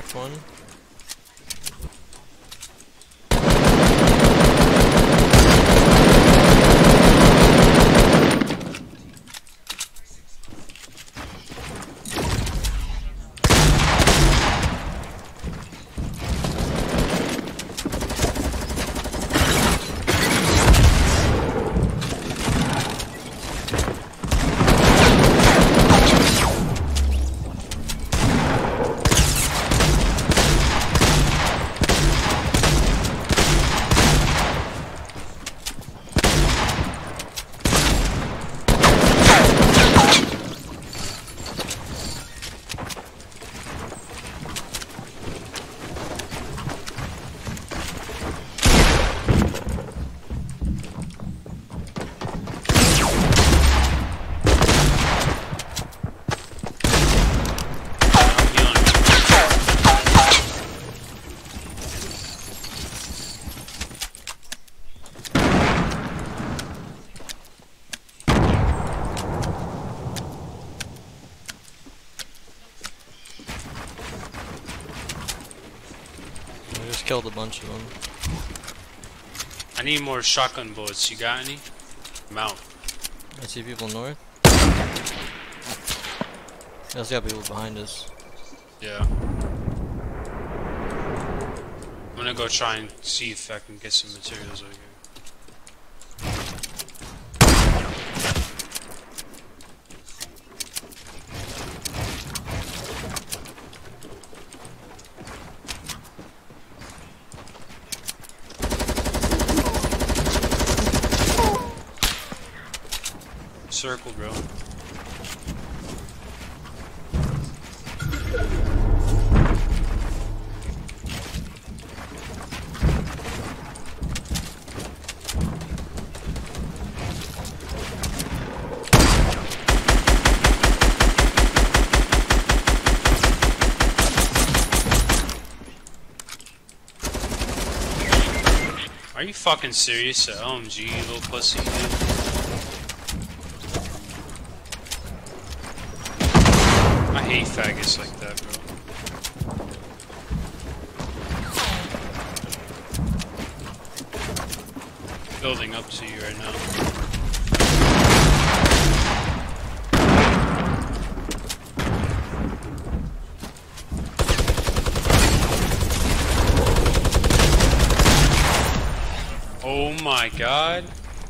Which one? Killed a bunch of them. I need more shotgun bullets. You got any? I'm out. I see people north. There's got people behind us. Yeah. I'm gonna go try and see if I can get some materials over here. Circle, bro. Are you fucking serious? OMG, you little pussy, dude. I hate faggots like that, bro. Building up to you right now. Oh my god.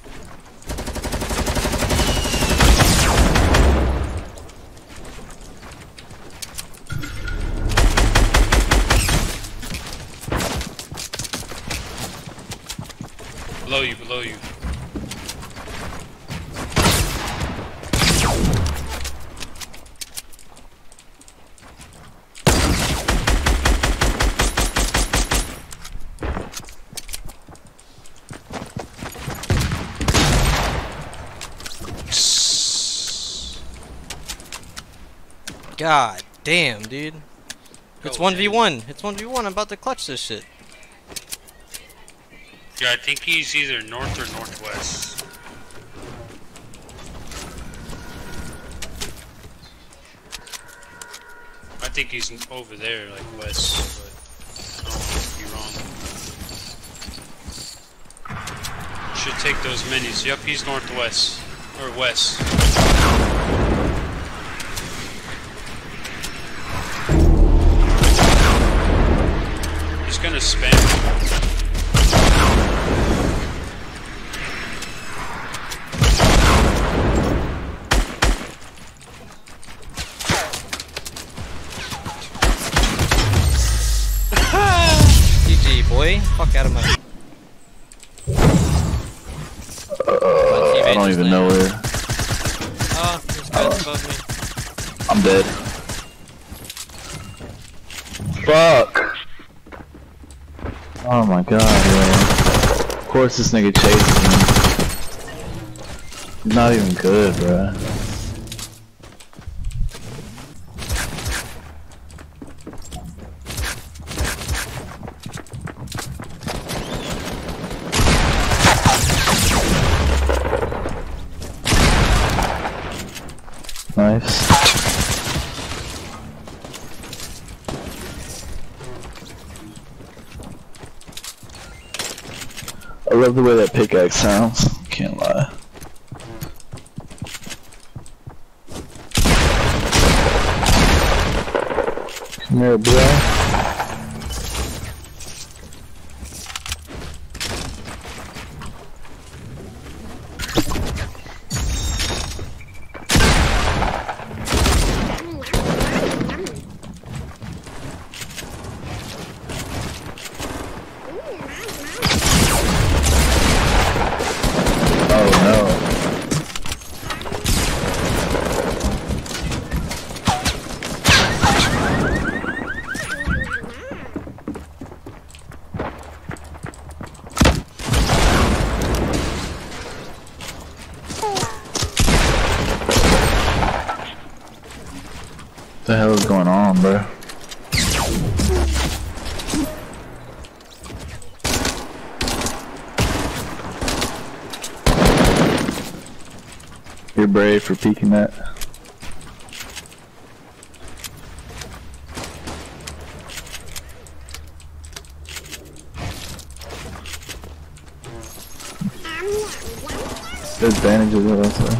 Below you, below you. God damn, dude. It's 1v1. It's 1v1. I'm about to clutch this shit. Yeah, I think he's either north or northwest. I think he's over there, like west, but I don't want to be wrong. Should take those minis. Yep, he's northwest. Or west. He's gonna spam. GG, boy. Fuck out of my. I don't even know where. Oh, there's guys above me. I'm dead. Fuck! Oh my god, man. Of course this nigga chases me. He's not even good, bruh. Nice. love the way that pickaxe sounds. Can't lie. Come here, boy. What the hell is going on, bro? You're brave for peeking that. There's bandages also.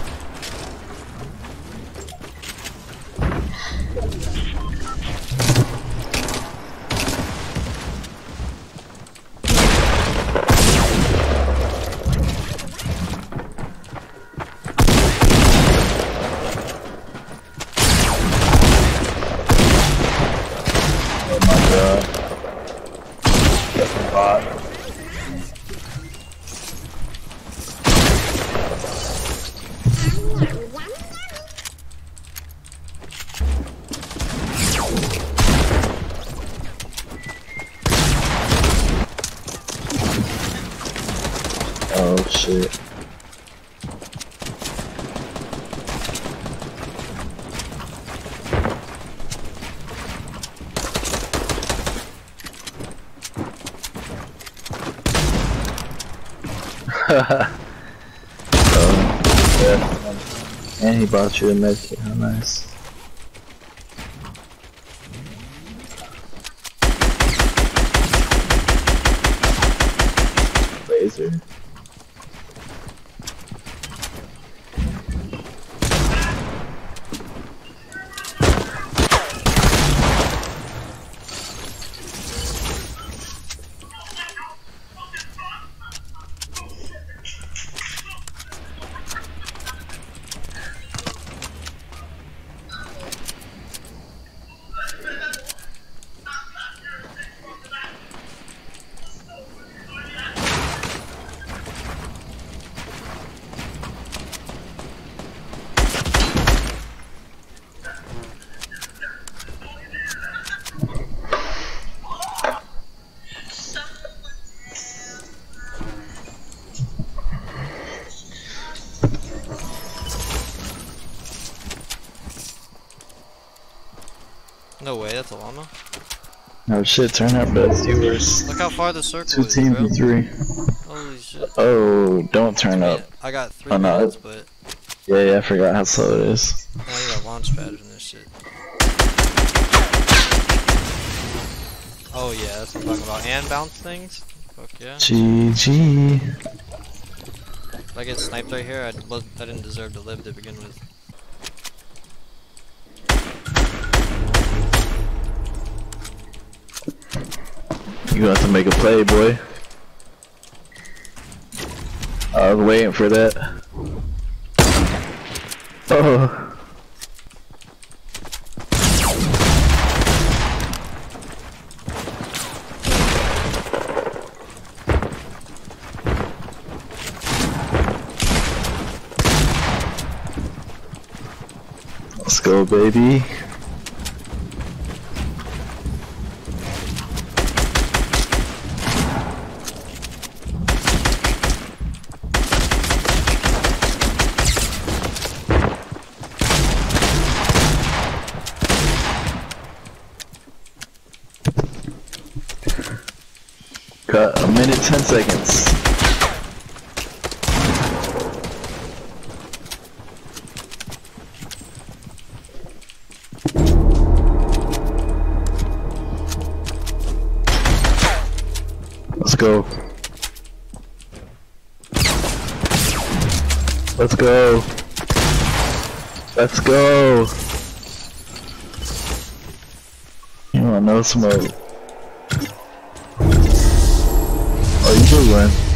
Oh shit. Oh, yeah. And he bought you a medkit, how nice. Laser. No way, that's a llama. Oh shit, turn up best viewers. Look how far the circle Two is, teams bro. of 3. Holy shit. Oh, don't turn up. I got 3 Oh, no. minutes, but Yeah, I forgot how slow it is. now you got launch pad in this shit. Oh yeah, that's what I'm talking about. And bounce things? Fuck yeah. GG. If I get sniped right here, I didn't deserve to live to begin with. You have to make a play, boy. I was waiting for that. Oh. Let's go, baby. Got a minute, 10 seconds. Let's go. Let's go. Let's go. You want no smoke. Oh, you did win.